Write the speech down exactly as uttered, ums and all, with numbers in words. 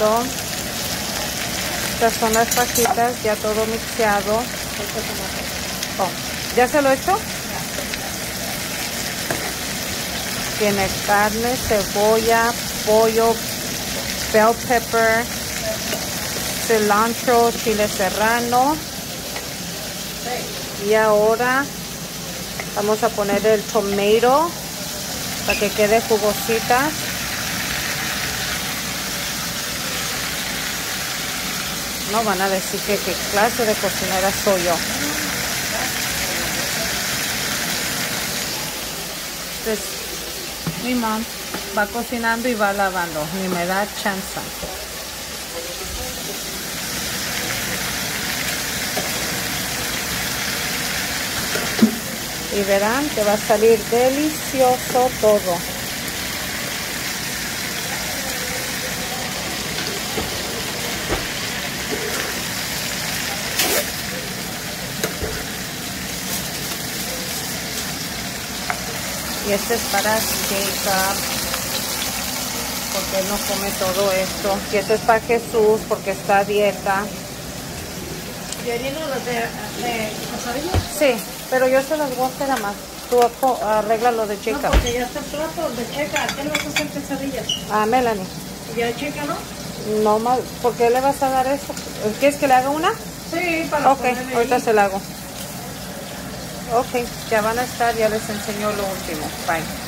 listo. Estas son las fajitas, ya todo mixeado. Oh, ¿ya se lo he hecho? Tiene carne, cebolla, pollo, bell pepper, cilantro, chile serrano. Y ahora vamos a poner el tomato para que quede jugosita. No van a decir que qué clase de cocinera soy yo. Entonces, mi mom va cocinando y va lavando, ni me da chance. Y verán que va a salir delicioso todo. Y este es para Jacob, porque él no come todo esto. Y este es para Jesús, porque está a dieta. ¿Vienen los de, de quesadillas? Sí, pero yo se las voy a hacer a más. Tú arregla lo de Jacob. No, porque ya está el plato de Checa. ¿A quién le vas a hacer quesadillas? A Melanie. ¿Ya Checa, no? No más, ¿por qué le vas a dar eso? ¿Quieres que le haga una? Sí, para Ok, ponerle ahorita ahí. se la hago. Ok, ya van a estar, ya les enseño lo último. Bye.